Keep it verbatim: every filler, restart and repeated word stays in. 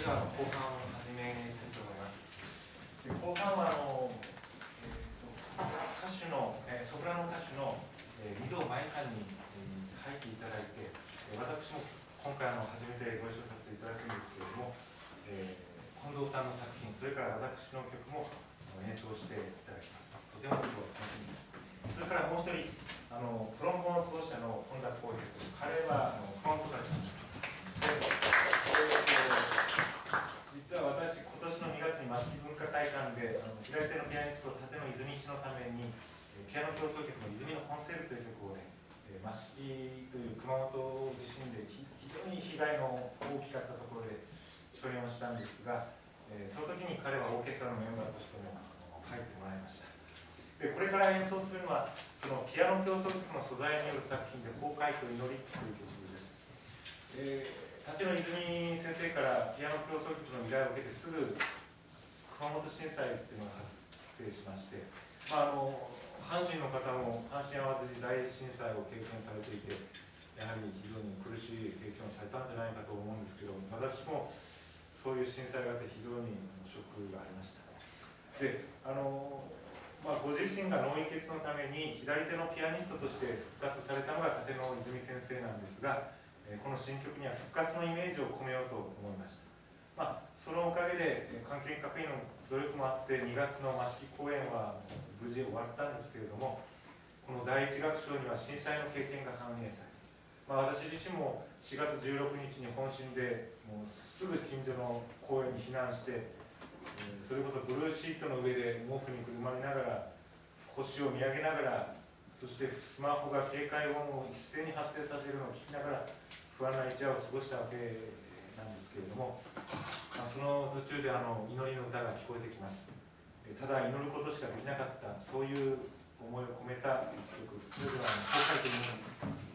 では後半を始めたいと思います。で後半はあの、えー、と歌手の、えー、ソプラノ歌手の、えー、御堂舞さんに、えー、入っていただいて、私も今回あの初めてご一緒させていただくんですけれども、えー、近藤さんの作品、それから私の曲も演奏していただきます。とても楽しみです。それからもう一人、あのトロンボーン奏者の本田光平という、彼はあの熊本から来ました。実は私、今年のにがつに益城文化会館であの左手のピアニスト立野泉氏のためにピアノ協奏曲の泉のコンセルという曲をね、益城という熊本地震で非常に被害の大きかったところで初演をしたんですが、その時に彼はオーケストラのメンバーとしても入ってもらいました。でこれから演奏するのはそのピアノ協奏曲の素材による作品で「崩壊と祈り」という曲です。えー立野泉先生からピアノ協奏曲の依頼を受けてすぐ熊本震災っていうのが発生しまして、まあ、あの阪神の方も阪神・淡路大震災を経験されていて、やはり非常に苦しい経験をされたんじゃないかと思うんですけど、私もそういう震災があって非常にショックがありました。であのまあ、ご自身が脳溢血のために左手のピアニストとして復活されたのが立野泉先生なんですが、この新曲には復活のイメージを込めようと思いました。まあ、そのおかげで関係各位の努力もあってにがつの益城公演は無事終わったんですけれども、この第一楽章には震災の経験が反映され、まあ、私自身もしがつじゅうろくにちに本震でもうすぐ近所の公園に避難して、それこそブルーシートの上で毛布にくるまりながら星を見上げながら、そしてスマホが警戒音を一斉に発生させるのを聞きながら不安な一夜を過ごしたわけなんですけれども、まあ、その途中であの祈りの歌が聞こえてきます。ただ祈ることしかできなかった、そういう思いを込めた一曲、それでは「崩壊と祈り」。